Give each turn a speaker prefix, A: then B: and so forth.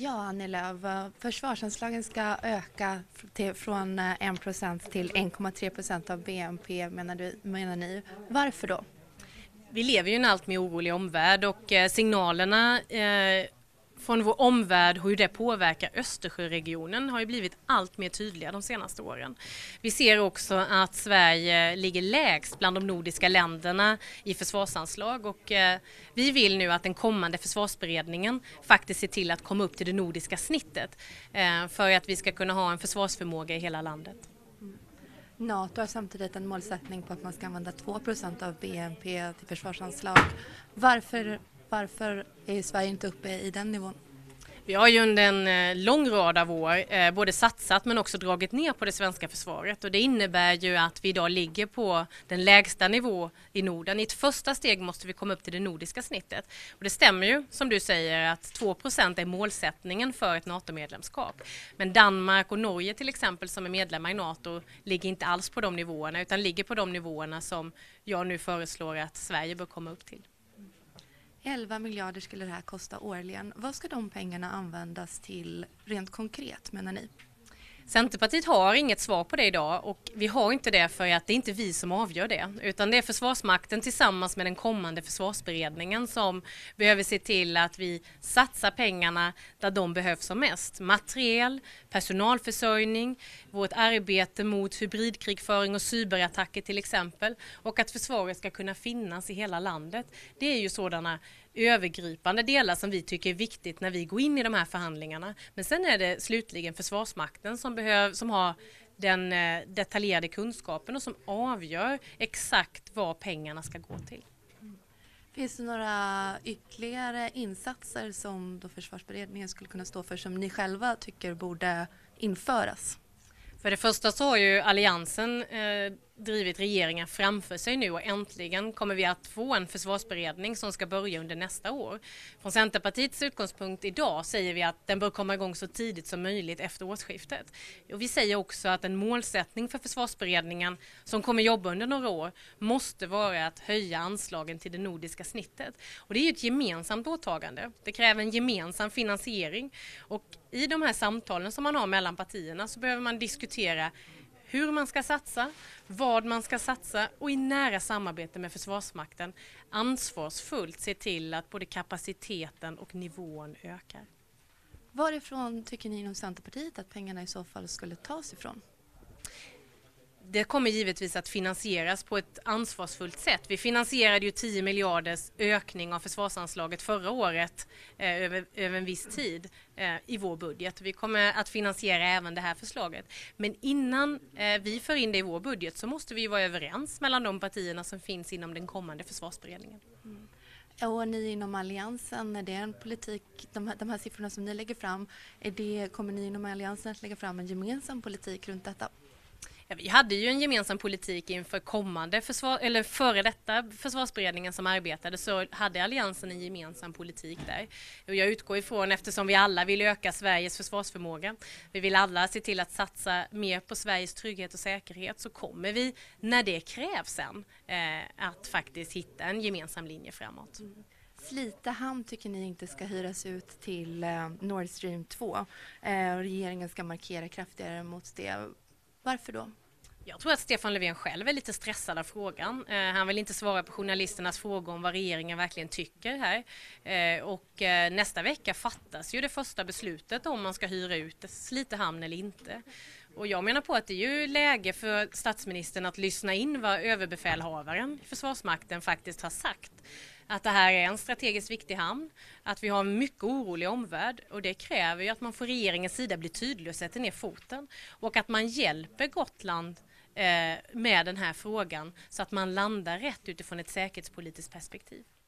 A: Ja, Annie Lööf, försvarsanslagen ska öka från 1% till 1,3% av BNP menar ni. Varför då?
B: Vi lever ju i en allt mer orolig omvärld och signalerna från vår omvärld hur det påverkar Östersjöregionen har ju blivit allt mer tydliga de senaste åren. Vi ser också att Sverige ligger lägst bland de nordiska länderna i försvarsanslag och vi vill nu att den kommande försvarsberedningen faktiskt ser till att komma upp till det nordiska snittet för att vi ska kunna ha en försvarsförmåga i hela landet.
A: NATO har samtidigt en målsättning på att man ska använda 2% av BNP till försvarsanslag. Varför är Sverige inte uppe i den nivån?
B: Vi har ju under en lång rad av år både satsat men också dragit ner på det svenska försvaret och det innebär ju att vi idag ligger på den lägsta nivå i Norden. I ett första steg måste vi komma upp till det nordiska snittet. Och det stämmer ju som du säger att 2% är målsättningen för ett NATO-medlemskap. Men Danmark och Norge till exempel som är medlemmar i NATO ligger inte alls på de nivåerna utan ligger på de nivåerna som jag nu föreslår att Sverige bör komma upp till.
A: 11 miljarder skulle det här kosta årligen. Vad ska de pengarna användas till rent konkret menar ni?
B: Centerpartiet har inget svar på det idag och vi har inte det för att det är inte vi som avgör det utan det är Försvarsmakten tillsammans med den kommande försvarsberedningen som behöver se till att vi satsar pengarna där de behövs som mest. Materiel, personalförsörjning, vårt arbete mot hybridkrigföring och cyberattacker till exempel och att försvaret ska kunna finnas i hela landet. Det är ju sådana övergripande delar som vi tycker är viktigt när vi går in i de här förhandlingarna. Men sen är det slutligen Försvarsmakten som har den detaljerade kunskapen och som avgör exakt vad pengarna ska gå till.
A: Finns det några ytterligare insatser som då försvarsberedningen skulle kunna stå för som ni själva tycker borde införas?
B: För det första så har ju alliansen drivit regeringen framför sig nu och äntligen kommer vi att få en försvarsberedning som ska börja under nästa år. Från Centerpartiets utgångspunkt idag säger vi att den bör komma igång så tidigt som möjligt efter årsskiftet. Och vi säger också att en målsättning för försvarsberedningen som kommer jobba under några år måste vara att höja anslagen till det nordiska snittet. Och det är ju ett gemensamt åtagande. Det kräver en gemensam finansiering och i de här samtalen som man har mellan partierna så behöver man diskutera hur man ska satsa, vad man ska satsa och i nära samarbete med Försvarsmakten ansvarsfullt se till att både kapaciteten och nivån ökar.
A: Varifrån tycker ni inom Centerpartiet att pengarna i så fall skulle tas ifrån?
B: Det kommer givetvis att finansieras på ett ansvarsfullt sätt. Vi finansierade ju 10 miljarders ökning av försvarsanslaget förra året över en viss tid i vår budget. Vi kommer att finansiera även det här förslaget. Men innan vi för in det i vår budget så måste vi vara överens mellan de partierna som finns inom den kommande försvarsberedningen.
A: Och ni inom alliansen, är det en politik, de här siffrorna som ni lägger fram, kommer ni inom alliansen att lägga fram en gemensam politik runt detta?
B: Ja, vi hade ju en gemensam politik inför före detta försvarsberedningen som arbetade så hade alliansen en gemensam politik där. Och jag utgår ifrån eftersom vi alla vill öka Sveriges försvarsförmåga, vi vill alla se till att satsa mer på Sveriges trygghet och säkerhet så kommer vi när det krävs sen att faktiskt hitta en gemensam linje framåt.
A: Slite hamn tycker ni inte ska hyras ut till Nord Stream 2. Regeringen ska markera kraftigare mot det. Varför då?
B: Jag tror att Stefan Löfven själv är lite stressad av frågan. Han vill inte svara på journalisternas frågor om vad regeringen verkligen tycker här. Och nästa vecka fattas ju det första beslutet om man ska hyra ut Slite hamn eller inte. Och jag menar på att det är ju läge för statsministern att lyssna in vad överbefälhavaren i Försvarsmakten faktiskt har sagt. Att det här är en strategiskt viktig hamn, att vi har en mycket orolig omvärld och det kräver ju att man från regeringens sida blir tydlig och sätter ner foten och att man hjälper Gotland med den här frågan så att man landar rätt utifrån ett säkerhetspolitiskt perspektiv.